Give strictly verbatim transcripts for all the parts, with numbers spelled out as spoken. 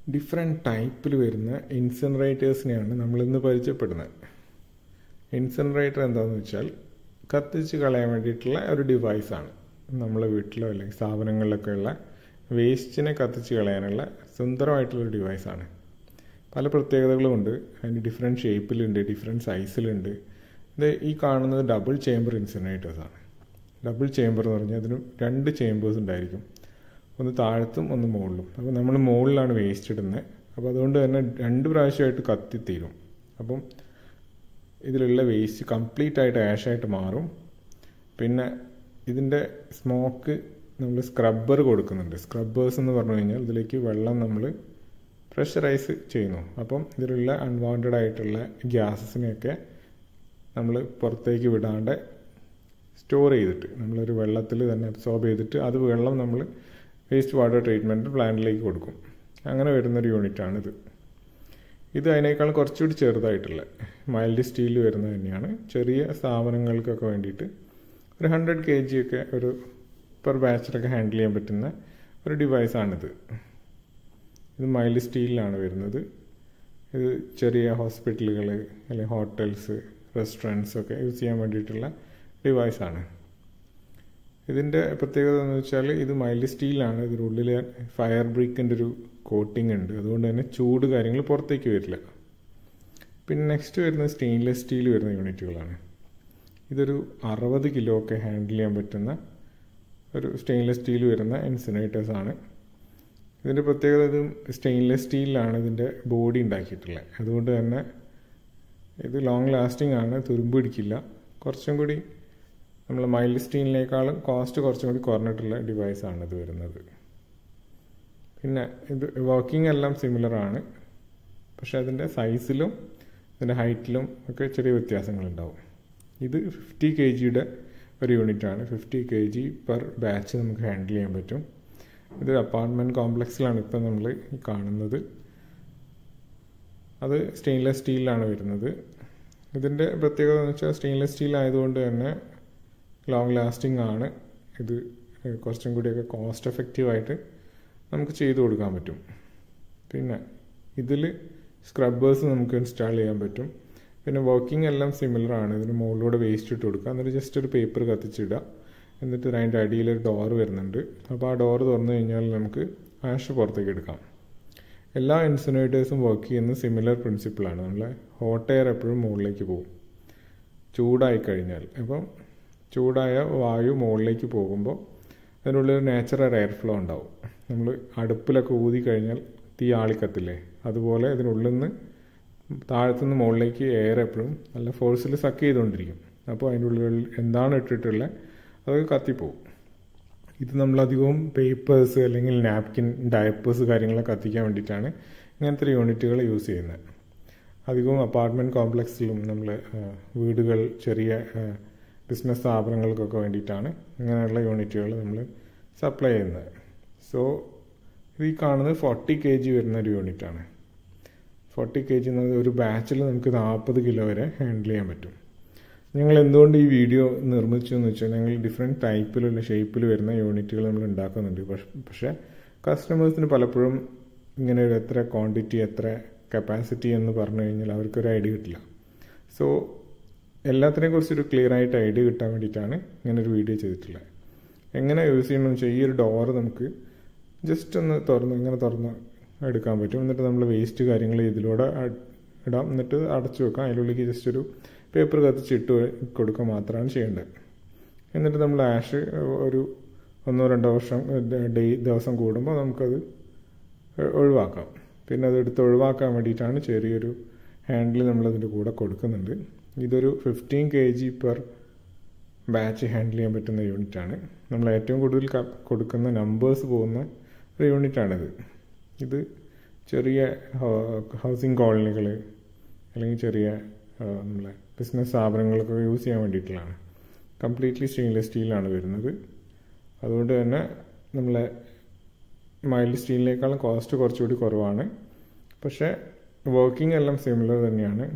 Different ടൈപ്പിൽ വരുന്ന ഇൻസിനറേറ്റേഴ്സിനെയാണ് നമ്മളിന്ന് പരിചയപ്പെടുന്നത്. ഇൻസിനറേറ്റർ എന്താണെന്ന് വെച്ചാൽ കത്തിച്ച് കളയാൻ വേണ്ടിയിട്ടുള്ള ഒരു ഡിവൈസാണ്. നമ്മളെ വീട്ടിലോ അല്ലെങ്കിൽ സ്ഥാപനങ്ങളിലൊക്കെ ഉള്ള വേസ്റ്റിനെ കത്തിച്ച് കളയാനുള്ള സുന്ദരമായിട്ടുള്ളൊരു ഡിവൈസാണ്. പല പ്രത്യേകതകളുമുണ്ട്. അതിന് ഡിഫറെൻറ്റ് ഷേപ്പിലുണ്ട്, ഡിഫറെൻറ്റ് സൈസിലുണ്ട്. ഇത് ഈ കാണുന്നത് ഡബിൾ ചേംബർ ഇൻസിനറേറ്റേഴ്സാണ്. ഡബിൾ ചേംബർ എന്ന് പറഞ്ഞാൽ അതിന് രണ്ട് ചേമ്പേഴ്സ് ഉണ്ടായിരിക്കും, ഒന്ന് താഴത്തും ഒന്ന് മുകളിലും. അപ്പോൾ നമ്മൾ മുകളിലാണ് വേസ്റ്റ് ഇടുന്നത്. അപ്പോൾ അതുകൊണ്ട് തന്നെ രണ്ട് പ്രാവശ്യമായിട്ട് കത്തിത്തീരും. അപ്പം ഇതിലുള്ള വേസ്റ്റ് കംപ്ലീറ്റ് ആയിട്ട് ആഷായിട്ട് മാറും. പിന്നെ ഇതിൻ്റെ സ്മോക്ക് നമ്മൾ സ്ക്രബ്ബർ കൊടുക്കുന്നുണ്ട്. സ്ക്രബ്ബേഴ്സ് എന്ന് പറഞ്ഞു കഴിഞ്ഞാൽ ഇതിലേക്ക് വെള്ളം നമ്മൾ പ്രഷറൈസ് ചെയ്യുന്നു. അപ്പം ഇതിലുള്ള അൺവാണ്ടഡ് ആയിട്ടുള്ള ഗ്യാസസിനെയൊക്കെ നമ്മൾ പുറത്തേക്ക് വിടാണ്ട് സ്റ്റോർ ചെയ്തിട്ട് നമ്മളൊരു വെള്ളത്തിൽ തന്നെ അബ്സോർബ് ചെയ്തിട്ട് അത് വെള്ളം നമ്മൾ വേസ്റ്റ് വാട്ടർ ട്രീറ്റ്മെൻറ്റ് പ്ലാന്റിലേക്ക് കൊടുക്കും. അങ്ങനെ വരുന്നൊരു യൂണിറ്റാണിത്. ഇത് അതിനേക്കാൾ കുറച്ചുകൂടി ചെറുതായിട്ടുള്ള മൈൽഡ് സ്റ്റീൽ വരുന്നത് തന്നെയാണ്. ചെറിയ സ്ഥാപനങ്ങൾക്കൊക്കെ വേണ്ടിയിട്ട് ഒരു ഹൺഡ്രഡ് കെ ജി ഒക്കെ ഒരു പെർ ബാച്ചിലൊക്കെ ഹാൻഡിൽ ചെയ്യാൻ പറ്റുന്ന ഒരു ഡിവൈസാണിത്. ഇത് മൈൽഡ് സ്റ്റീലിലാണ് വരുന്നത്. ഇത് ചെറിയ ഹോസ്പിറ്റലുകൾ അല്ലെങ്കിൽ ഹോട്ടൽസ്, റെസ്റ്റോറൻറ്റ്സ് ഒക്കെ യൂസ് ചെയ്യാൻ വേണ്ടിയിട്ടുള്ള ഡിവൈസാണ്. ഇതിൻ്റെ പ്രത്യേകത എന്ന് വെച്ചാൽ ഇത് മൈൽഡ് സ്റ്റീലാണ്. ഇതിനുള്ളിൽ ഫയർ ബ്രിക്കിൻ്റെ ഒരു കോട്ടിംഗ് ഉണ്ട്. അതുകൊണ്ട് തന്നെ ചൂട് കാര്യങ്ങൾ പുറത്തേക്ക് വരില്ല. പിന്നെ നെക്സ്റ്റ് വരുന്നത് സ്റ്റെയിൻലെസ് സ്റ്റീൽ വരുന്ന യൂണിറ്റുകളാണ്. ഇതൊരു അറുപത് കിലോ ഒക്കെ ഹാൻഡിൽ ചെയ്യാൻ പറ്റുന്ന ഒരു സ്റ്റെയിൻലെസ് സ്റ്റീൽ വരുന്ന ഇൻസിനറേറ്റേഴ്സാണ്. ഇതിൻ്റെ പ്രത്യേകത ഇത് സ്റ്റെയിൻലെസ് സ്റ്റീലിലാണ് ഇതിൻ്റെ ബോഡി ഉണ്ടാക്കിയിട്ടുള്ളത്. അതുകൊണ്ട് തന്നെ ഇത് ലോങ് ലാസ്റ്റിംഗ് ആണ്, തുരുമ്പ് പിടിക്കില്ല. കുറച്ചും കൂടി നമ്മൾ മൈൽഡ് സ്റ്റീലിനേക്കാളും കോസ്റ്റ് കുറച്ചും കൂടി കുറഞ്ഞിട്ടുള്ള ഡിവൈസാണ് ഇത് വരുന്നത്. പിന്നെ ഇത് വർക്കിംഗ് എല്ലാം സിമിലർ ആണ്, പക്ഷേ അതിൻ്റെ സൈസിലും അതിൻ്റെ ഹൈറ്റിലും ഒക്കെ ചെറിയ വ്യത്യാസങ്ങളുണ്ടാവും. ഇത് ഫിഫ്റ്റി കെ ജിയുടെ ഒരു യൂണിറ്റാണ്. Fifty K G per batch നമുക്ക് ഹാൻഡിൽ ചെയ്യാൻ പറ്റും. ഇത് അപ്പാർട്ട്മെൻറ്റ് കോംപ്ലക്സിലാണ് ഇപ്പം നമ്മൾ കാണുന്നത്. അത് സ്റ്റെയിൻലെസ് സ്റ്റീലിലാണ് വരുന്നത്. ഇതിൻ്റെ പ്രത്യേകത എന്ന് വെച്ചാൽ സ്റ്റെയിൻലെസ് സ്റ്റീൽ ആയതുകൊണ്ട് തന്നെ ലോങ് ലാസ്റ്റിംഗ് ആണ്. ഇത് കുറച്ചും കൂടിയൊക്കെ കോസ്റ്റ് എഫക്റ്റീവായിട്ട് നമുക്ക് ചെയ്തു കൊടുക്കാൻ പറ്റും. പിന്നെ ഇതിൽ സ്ക്രബ്ബേഴ്സ് നമുക്ക് ഇൻസ്റ്റാൾ ചെയ്യാൻ പറ്റും. പിന്നെ വർക്കിംഗ് എല്ലാം സിമിലർ ആണ്. ഇതിന് മുകളിലൂടെ വേസ്റ്റ് ഇട്ട് കൊടുക്കുക, എന്നിട്ട് ജസ്റ്റ് ഒരു പേപ്പർ കത്തിച്ചിടുക. എന്നിട്ട് അതിൻ്റെ അടിയിലൊരു ഡോറ് വരുന്നുണ്ട്. അപ്പോൾ ആ ഡോറ് തുറന്നു കഴിഞ്ഞാൽ നമുക്ക് ആഷ് പുറത്തേക്ക് എടുക്കാം. എല്ലാ ഇൻസിനറേറ്റേഴ്സും വർക്ക് ചെയ്യുന്ന സിമിലർ പ്രിൻസിപ്പിളാണ്. നമ്മളെ ഹോട്ട് എയർ എപ്പോഴും മുകളിലേക്ക് പോകും ചൂടായി കഴിഞ്ഞാൽ. അപ്പം ചൂടായ വായു മുകളിലേക്ക് പോകുമ്പോൾ അതിനുള്ളിൽ നാച്ചുറൽ എയർ ഫ്ലോ ഉണ്ടാവും. നമ്മൾ അടുപ്പിലൊക്കെ ഊതി കഴിഞ്ഞാൽ തീ ആളിക്കത്തില്ലേ, അതുപോലെ ഇതിനുള്ളിൽ നിന്ന് താഴത്തുനിന്ന് മുകളിലേക്ക് എയർ എപ്പോഴും നല്ല ഫോഴ്സിൽ സക്ക് ചെയ്തുകൊണ്ടിരിക്കും. അപ്പോൾ അതിൻ്റെ ഉള്ളിൽ എന്താണ് ഇട്ടിട്ടുള്ളത് അതൊക്കെ കത്തിപ്പോവും. ഇത് നമ്മളധികവും പേപ്പേഴ്സ് അല്ലെങ്കിൽ നാപ്കിൻ, ഡയപ്പേഴ്സ് കാര്യങ്ങളൊക്കെ കത്തിക്കാൻ വേണ്ടിയിട്ടാണ് ഇങ്ങനത്തെ യൂണിറ്റുകൾ യൂസ് ചെയ്യുന്നത്. അധികവും അപ്പാർട്ട്മെൻറ്റ് കോംപ്ലക്സിലും നമ്മൾ വീടുകൾ, ചെറിയ ബിസിനസ് സ്ഥാപനങ്ങൾക്കൊക്കെ വേണ്ടിയിട്ടാണ് ഇങ്ങനെയുള്ള യൂണിറ്റുകൾ നമ്മൾ സപ്ലൈ ചെയ്യുന്നത്. സോ ഇത് ഈ കാണുന്നത് ഫോർട്ടി കെ ജി വരുന്ന ഒരു യൂണിറ്റാണ്. ഫോർട്ടി കെ ജി എന്നത് ഒരു ബാച്ചിൽ നമുക്ക് നാൽപ്പത് കിലോ വരെ ഹാൻഡിൽ ചെയ്യാൻ പറ്റും. ഞങ്ങൾ എന്തുകൊണ്ട് ഈ വീഡിയോ നിർമ്മിച്ചു എന്ന് വെച്ചാൽ ഞങ്ങൾ ഡിഫറെൻറ്റ് ടൈപ്പിലുള്ള ഷേപ്പിൽ വരുന്ന യൂണിറ്റുകൾ നമ്മൾ ഉണ്ടാക്കുന്നുണ്ട്. പക്ഷേ കസ്റ്റമേഴ്സിന് പലപ്പോഴും ഇങ്ങനെ ഒരു എത്ര ക്വാണ്ടിറ്റി, എത്ര കപ്പാസിറ്റി എന്ന് പറഞ്ഞു കഴിഞ്ഞാൽ അവർക്കൊരു ഐഡിയ കിട്ടില്ല. സോ എല്ലാത്തിനെ കുറിച്ചൊരു ക്ലിയർ ആയിട്ട് ഐഡിയ കിട്ടാൻ വേണ്ടിയിട്ടാണ് ഇങ്ങനെ ഒരു വീഡിയോ ചെയ്തിട്ടുള്ളത്. എങ്ങനെ യൂസ് ചെയ്യണമെന്ന് വെച്ചാൽ ഈ ഒരു ഡോറ് നമുക്ക് ജസ്റ്റ് ഒന്ന് തുറന്ന് ഇങ്ങനെ തുറന്ന് എടുക്കാൻ പറ്റും. എന്നിട്ട് നമ്മൾ വേസ്റ്റ് കാര്യങ്ങൾ ഇതിലൂടെ ഇടാം, എന്നിട്ട് അടച്ചു വെക്കാം. അതിനുള്ളിലേക്ക് ജസ്റ്റ് ഒരു പേപ്പർ കത്തിച്ച് ഇട്ട് കൊടുക്കുക മാത്രമാണ് ചെയ്യേണ്ടത്. എന്നിട്ട് നമ്മൾ ആഷ് ഒരു ഒന്നോ രണ്ടോ വർഷം ഡേ ദിവസം കൂടുമ്പോൾ നമുക്കത് ഒഴിവാക്കാം. പിന്നെ അതെടുത്ത് ഒഴിവാക്കാൻ വേണ്ടിയിട്ടാണ് ചെറിയൊരു ഹാൻഡിൽ നമ്മളതിൻ്റെ കൂടെ കൊടുക്കുന്നുണ്ട്. ഇതൊരു fifteen K G per batch handle ചെയ്യാൻ പറ്റുന്ന യൂണിറ്റാണ്. നമ്മൾ ഏറ്റവും കൂടുതൽ കൊടുക്കുന്ന നമ്പേഴ്സ് പോകുന്ന ഒരു യൂണിറ്റാണിത്. ഇത് ചെറിയ ഹൗസിംഗ് കോളനികൾ അല്ലെങ്കിൽ ചെറിയ നമ്മളെ ബിസിനസ് സ്ഥാപനങ്ങളൊക്കെ യൂസ് ചെയ്യാൻ വേണ്ടിയിട്ടുള്ളതാണ്. കംപ്ലീറ്റ്ലി സ്റ്റെയിൻലെസ് സ്റ്റീലാണ് വരുന്നത്. അതുകൊണ്ട് തന്നെ നമ്മളെ മൈൽഡ് സ്റ്റീലിനേക്കാളും കോസ്റ്റ് കുറച്ചുകൂടി കുറവാണ്. പക്ഷേ വർക്കിംഗ് എല്ലാം സിമിലർ തന്നെയാണ്.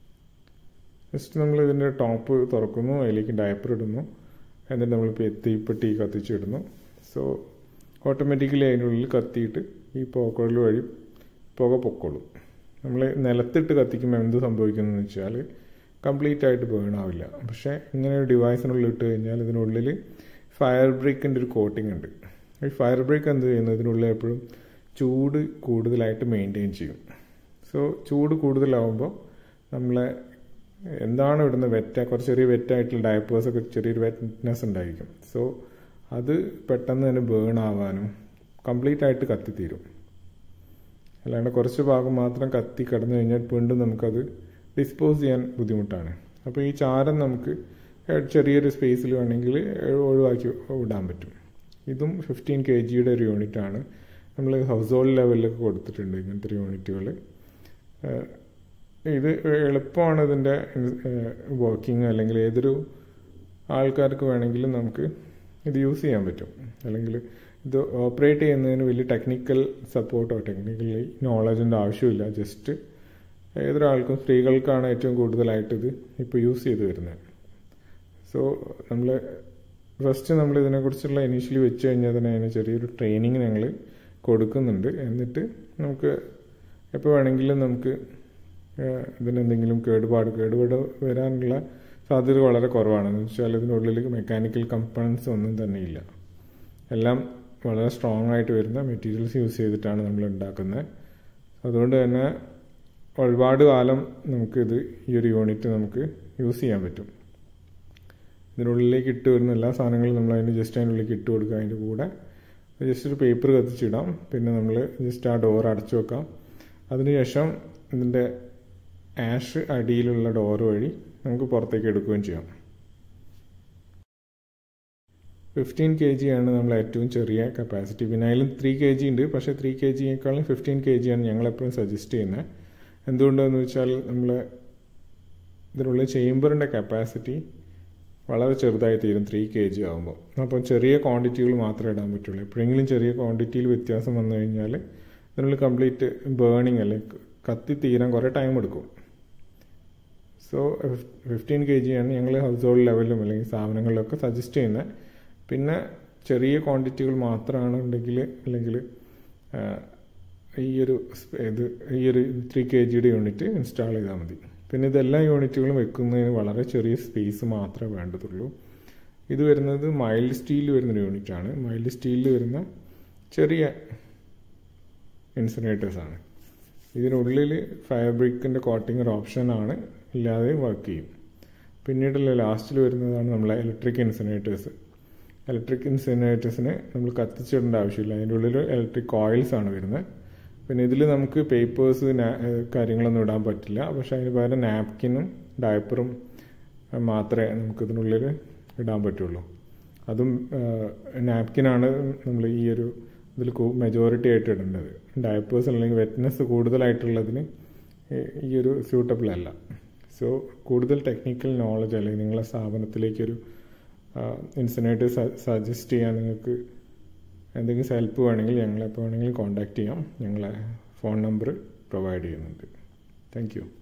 ജസ്റ്റ് നമ്മൾ ഇതിൻ്റെ ടോപ്പ് തുറക്കുന്നു, അതിലേക്ക് ഡയപ്പർ ഇടുന്നു, എന്നിട്ട് നമ്മൾ തീപ്പെട്ടി കത്തിച്ചിടുന്നു. സോ ഓട്ടോമാറ്റിക്കലി അതിനുള്ളിൽ കത്തിയിട്ട് ഈ പോക്കോയിൽ വഴി പുക പൊക്കോളും. നമ്മൾ നിലത്തിട്ട് കത്തിക്കുമ്പോൾ എന്ത് സംഭവിക്കുന്നതെന്ന് വെച്ചാൽ കംപ്ലീറ്റ് ആയിട്ട് ബേൺ ആവില്ല. പക്ഷേ ഇങ്ങനെ ഒരു ഡിവൈസിനുള്ളിൽ ഇട്ട് കഴിഞ്ഞാൽ ഇതിനുള്ളിൽ ഫയർ ബ്രേക്കിൻ്റെ ഒരു കോട്ടിംഗ് ഉണ്ട്. ഈ ഫയർ ബ്രേക്ക് എന്ത് ചെയ്യുന്നു, ഇതിനുള്ളിൽ എപ്പോഴും ചൂട് കൂടുതലായിട്ട് മെയിൻറ്റെയിൻ ചെയ്യും. സോ ചൂട് കൂടുതലാവുമ്പോൾ നമ്മളെ എന്താണ് ഇവിടുന്ന് വെറ്റ കുറച്ച് ചെറിയ വെറ്റായിട്ടുള്ള ഡയപ്പേഴ്സൊക്കെ ചെറിയൊരു വെറ്റ്നെസ് ഉണ്ടായിരിക്കും. സോ അത് പെട്ടെന്ന് തന്നെ ബേൺ ആവാനും കംപ്ലീറ്റ് ആയിട്ട് കത്തിത്തീരും. അല്ലാണ്ട് കുറച്ച് ഭാഗം മാത്രം കത്തി കിടന്നു കഴിഞ്ഞാൽ വീണ്ടും നമുക്കത് ഡിസ്പോസ് ചെയ്യാൻ ബുദ്ധിമുട്ടാണ്. അപ്പോൾ ഈ ചാരം നമുക്ക് ചെറിയൊരു സ്പേസിൽ വേണമെങ്കിൽ ഒഴിവാക്കി വിടാൻ പറ്റും. ഇതും ഫിഫ്റ്റീൻ കെ ജിയുടെ ഒരു യൂണിറ്റാണ്. നമ്മൾ ഹൗസ് ഹോൾഡ് ലെവലിലൊക്കെ കൊടുത്തിട്ടുണ്ട് ഇങ്ങനത്തെ ഒരു യൂണിറ്റുകൾ. ഇത് എളുപ്പമാണ് ഇതിൻ്റെ വർക്കിംഗ്. അല്ലെങ്കിൽ ഏതൊരു ആൾക്കാർക്ക് വേണമെങ്കിലും നമുക്ക് ഇത് യൂസ് ചെയ്യാൻ പറ്റും. അല്ലെങ്കിൽ ഇത് ഓപ്പറേറ്റ് ചെയ്യുന്നതിന് വലിയ ടെക്നിക്കൽ സപ്പോർട്ടോ ടെക്നിക്കലി നോളജിൻ്റെ ആവശ്യമില്ല. ജസ്റ്റ് ഏതൊരാൾക്കും, സ്ത്രീകൾക്കാണ് ഏറ്റവും കൂടുതലായിട്ട് ഇത് ഇപ്പോൾ യൂസ് ചെയ്ത് വരുന്നത്. സോ നമ്മൾ ഫസ്റ്റ് നമ്മൾ ഇതിനെക്കുറിച്ചുള്ള ഇനീഷ്യലി വെച്ച് കഴിഞ്ഞാൽ തന്നെ അതിന് ചെറിയൊരു ട്രെയിനിങ് ഞങ്ങൾ കൊടുക്കുന്നുണ്ട്. എന്നിട്ട് നമുക്ക് എപ്പോൾ വേണമെങ്കിലും നമുക്ക് ഇതിനെന്തെങ്കിലും കേടുപാട് കേടുപാട് വരാനുള്ള സാധ്യത വളരെ കുറവാണ്. എന്ന് വെച്ചാൽ ഇതിനുള്ളിൽ മെക്കാനിക്കൽ കമ്പണൻസ് ഒന്നും തന്നെ ഇല്ല. എല്ലാം വളരെ സ്ട്രോങ് ആയിട്ട് വരുന്ന മെറ്റീരിയൽസ് യൂസ് ചെയ്തിട്ടാണ് നമ്മൾ ഉണ്ടാക്കുന്നത്. അതുകൊണ്ട് തന്നെ ഒരുപാട് കാലം നമുക്കിത് ഈ ഒരു യൂണിറ്റ് നമുക്ക് യൂസ് ചെയ്യാൻ പറ്റും. ഇതിനുള്ളിലേക്ക് ഇട്ട് വരുന്ന എല്ലാ സാധനങ്ങളും നമ്മൾ അതിന് ജസ്റ്റ് അതിനുള്ളിലേക്ക് ഇട്ട് കൊടുക്കുക. അതിൻ്റെ കൂടെ ജസ്റ്റ് ഒരു പേപ്പർ കത്തിച്ചിടാം. പിന്നെ നമ്മൾ ജസ്റ്റ് ആ ഡോർ അടച്ചു വെക്കാം. അതിനുശേഷം ഇതിൻ്റെ ആഷ് അടിയിലുള്ള ഡോർ വഴി നമുക്ക് പുറത്തേക്ക് എടുക്കുകയും ചെയ്യാം. ഫിഫ്റ്റീൻ കെ ജി ആണ് നമ്മൾ ഏറ്റവും ചെറിയ കപ്പാസിറ്റി. പിന്നെ അതിലും ത്രീ കെ ജി ഉണ്ട്. പക്ഷേ ത്രീ കെ ജിയേക്കാളും ഫിഫ്റ്റീൻ കെ ജി ആണ് ഞങ്ങളെപ്പോഴും സജസ്റ്റ് ചെയ്യുന്നത്. എന്തുകൊണ്ടെന്ന് വെച്ചാൽ നമ്മൾ ഇതിനുള്ള ചേമ്പറിൻ്റെ കപ്പാസിറ്റി വളരെ ചെറുതായി തീരും ത്രീ കെ ജി ആകുമ്പോൾ. അപ്പോൾ ചെറിയ ക്വാണ്ടിറ്റികൾ മാത്രമേ ഇടാൻ പറ്റുള്ളൂ. എപ്പോഴെങ്കിലും ചെറിയ ക്വാണ്ടിറ്റിയിൽ വ്യത്യാസം വന്നു കഴിഞ്ഞാൽ ഇതിനുള്ളിൽ കംപ്ലീറ്റ് ബേണിങ് അല്ലെങ്കിൽ കത്തി തീരാൻ കുറേ ടൈം എടുക്കും. സോ ഫിഫ്റ്റീൻ കെ ജി ആണ് ഞങ്ങൾ ഹൗസ് ഹോൾഡ് ലെവലിലും അല്ലെങ്കിൽ സ്ഥാപനങ്ങളിലൊക്കെ സജസ്റ്റ് ചെയ്യുന്നത്. പിന്നെ ചെറിയ ക്വാണ്ടിറ്റികൾ മാത്രമാണ് ഉണ്ടെങ്കിൽ അല്ലെങ്കിൽ ഈ ഒരു ഇത് ഈ ഒരു ത്രീ കെ ജിയുടെ യൂണിറ്റ് ഇൻസ്റ്റാൾ ചെയ്താൽ മതി. പിന്നെ ഇതെല്ലാ യൂണിറ്റുകളും വെക്കുന്നതിന് വളരെ ചെറിയ സ്പേസ് മാത്രമേ വേണ്ടതുള്ളൂ. ഇത് വരുന്നത് മൈൽഡ് സ്റ്റീലിൽ വരുന്നൊരു യൂണിറ്റാണ്. മൈൽഡ് സ്റ്റീലിൽ വരുന്ന ചെറിയ ഇൻസിനറേറ്റേഴ്സാണ്. ഇതിനുള്ളിൽ ഫയർ ബ്രേക്കിൻ്റെ കോട്ടിംഗ് ഒരു ഓപ്ഷനാണ്, ഇല്ലാതെ വർക്ക് ചെയ്യും. പിന്നീടുള്ള ലാസ്റ്റിൽ വരുന്നതാണ് നമ്മളെ ഇലക്ട്രിക് ഇൻസിനറേറ്റേഴ്സ്. ഇലക്ട്രിക് ഇൻസിനറേറ്റേഴ്സിന് നമ്മൾ കത്തിച്ചിടേണ്ട ആവശ്യമില്ല. അതിൻ്റെ ഉള്ളിൽ ഇലക്ട്രിക് കോയിൽസ് ആണ് വരുന്നത്. പിന്നെ ഇതിൽ നമുക്ക് പേപ്പേഴ്സ് കാര്യങ്ങളൊന്നും ഇടാൻ പറ്റില്ല. പക്ഷെ അതിന് പകരം നാപ്കിനും ഡയപ്പറും മാത്രമേ നമുക്കിതിനുള്ളിൽ ഇടാൻ പറ്റുള്ളൂ. അതും നാപ്കിനാണ് നമ്മൾ ഈ ഒരു ഇതിൽ മെജോറിറ്റി ആയിട്ട് ഇടേണ്ടത്. ഡയപ്പേഴ്സ് അല്ലെങ്കിൽ വെറ്റ്നെസ് കൂടുതലായിട്ടുള്ളതിന് ഈ ഒരു സ്യൂട്ടബിൾ അല്ല. സോ കൂടുതൽ ടെക്നിക്കൽ നോളജ് അല്ലെങ്കിൽ നിങ്ങളെ സ്ഥാപനത്തിലേക്കൊരു ഇൻസിനറേറ്റർ സജസ്റ്റ് ചെയ്യാൻ നിങ്ങൾക്ക് എന്തെങ്കിലും ഹെൽപ്പ് വേണമെങ്കിൽ ഞങ്ങളെപ്പോൾ വേണമെങ്കിലും കോൺടാക്റ്റ് ചെയ്യാം. ഞങ്ങളെ ഫോൺ നമ്പർ പ്രൊവൈഡ് ചെയ്യുന്നുണ്ട്. Thank U.